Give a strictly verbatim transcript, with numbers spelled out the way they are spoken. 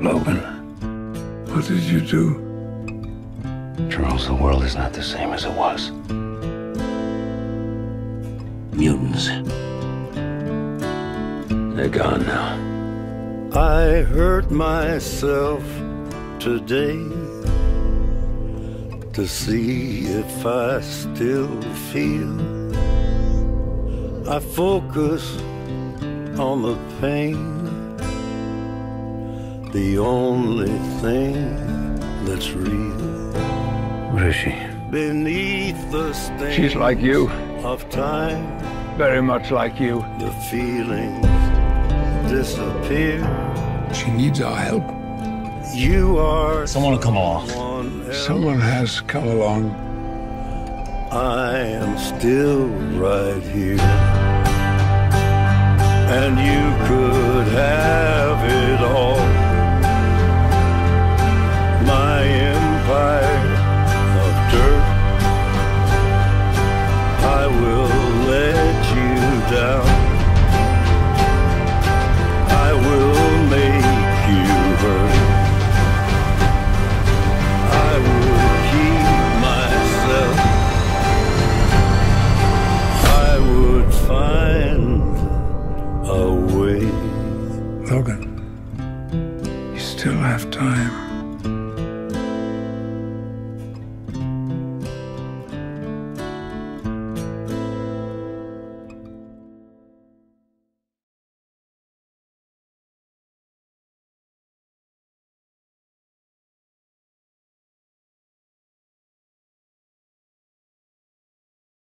Logan, what did you do? Charles, the world is not the same as it was. Mutants. They're gone now. I hurt myself today to see if I still feel. I focus on the pain, the only thing that's real. What is she? Beneath the stain She's like you. of time, Very much like you. the feelings disappear. She needs our help. You are Someone will come along. someone else. Someone has come along. I am still right here, and you could have it all. My empire of dirt, I will let you down. I will make you hurt. I will keep myself. I would find a way. Logan, you still have time.